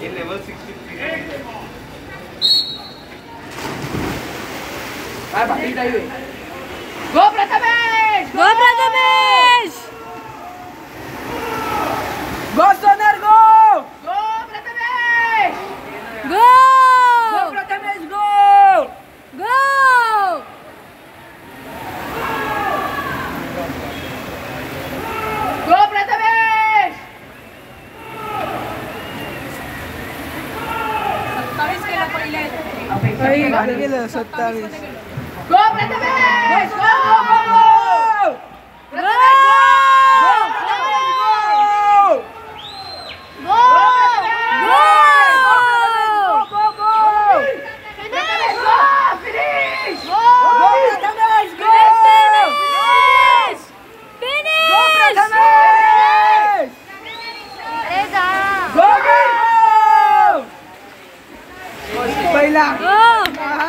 level 63 go Prathamesh go Sonar go go Prathamesh go Prathamesh go go Prathamesh 27 केला पहिले गेलं 27 गो प्रथमेश गो पहिला